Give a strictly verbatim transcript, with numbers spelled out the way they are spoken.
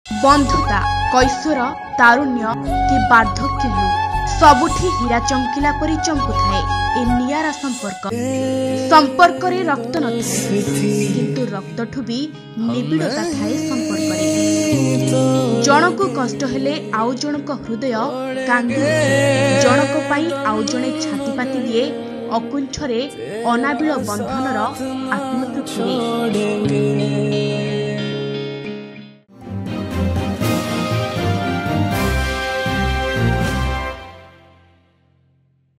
बंधुता कैशोर तारुण्य कि वार्धक्य हेउ सबुठी हीरा चमकिला परी चमकु थाए ए नियारा संपर्क। संपर्क रे रक्त न थाए किंतु रक्तठु भी निबिड़ता थाए संपर्क रे। जनक कष्ट हेले आउ जनक हृदय कांदी जनक पाई आउ जणे छाती पाती दिए अकुंठरे अनाबिल बंधनर आत्मतृप्ति।